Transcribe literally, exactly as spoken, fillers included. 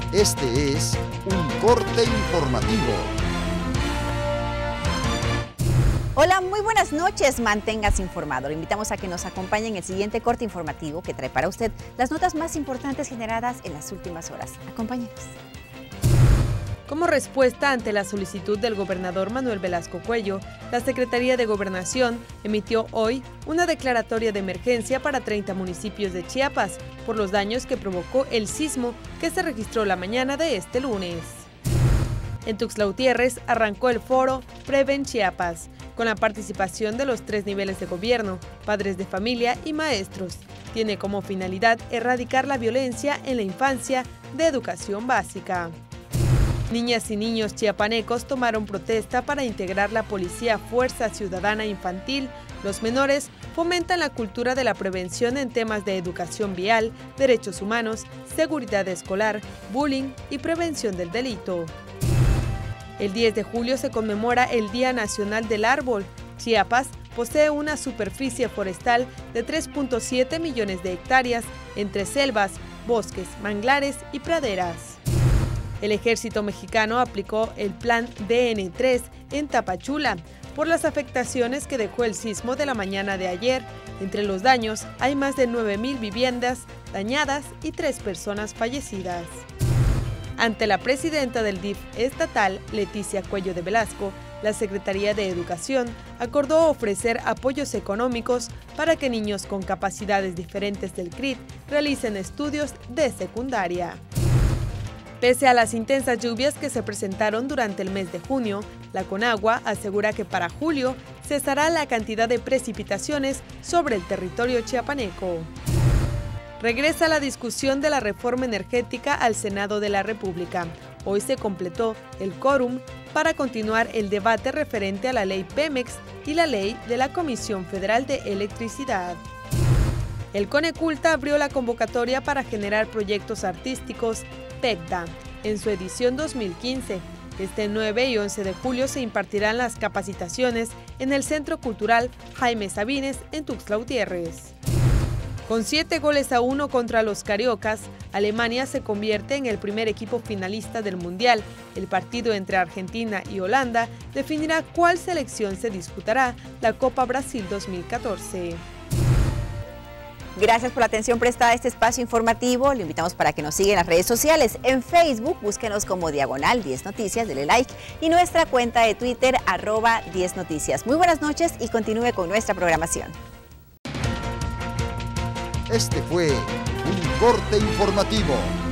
Este es un corte informativo. Hola, muy buenas noches. Manténgase informado. Le invitamos a que nos acompañe en el siguiente corte informativo que trae para usted las notas más importantes generadas en las últimas horas. Acompáñenos. Como respuesta ante la solicitud del gobernador Manuel Velasco Cuello, la Secretaría de Gobernación emitió hoy una declaratoria de emergencia para treinta municipios de Chiapas por los daños que provocó el sismo que se registró la mañana de este lunes. En Tuxtla Gutiérrez arrancó el foro Preven Chiapas, con la participación de los tres niveles de gobierno, padres de familia y maestros. Tiene como finalidad erradicar la violencia en la infancia de educación básica. Niñas y niños chiapanecos tomaron protesta para integrar la Policía Fuerza Ciudadana Infantil. Los menores fomentan la cultura de la prevención en temas de educación vial, derechos humanos, seguridad escolar, bullying y prevención del delito. El diez de julio se conmemora el Día Nacional del Árbol. Chiapas posee una superficie forestal de tres punto siete millones de hectáreas entre selvas, bosques, manglares y praderas. El ejército mexicano aplicó el plan D N tres en Tapachula por las afectaciones que dejó el sismo de la mañana de ayer. Entre los daños hay más de nueve mil viviendas dañadas y tres personas fallecidas. Ante la presidenta del D I F estatal, Leticia Cuello de Velasco, la Secretaría de Educación acordó ofrecer apoyos económicos para que niños con capacidades diferentes del C R I T realicen estudios de secundaria. Pese a las intensas lluvias que se presentaron durante el mes de junio, la Conagua asegura que para julio cesará la cantidad de precipitaciones sobre el territorio chiapaneco. Regresa la discusión de la reforma energética al Senado de la República. Hoy se completó el quórum para continuar el debate referente a la ley Pemex y la ley de la Comisión Federal de Electricidad. El Coneculta abrió la convocatoria para generar proyectos artísticos PECDA en su edición dos mil quince. Este nueve y once de julio se impartirán las capacitaciones en el Centro Cultural Jaime Sabines en Tuxtla Gutiérrez. Con siete goles a uno contra los cariocas, Alemania se convierte en el primer equipo finalista del Mundial. El partido entre Argentina y Holanda definirá cuál selección se disputará la Copa Brasil dos mil catorce. Gracias por la atención prestada a este espacio informativo. Le invitamos para que nos siga en las redes sociales. En Facebook, búsquenos como Diagonal diez Noticias, dele like, y nuestra cuenta de Twitter, arroba diez Noticias. Muy buenas noches y continúe con nuestra programación. Este fue un corte informativo.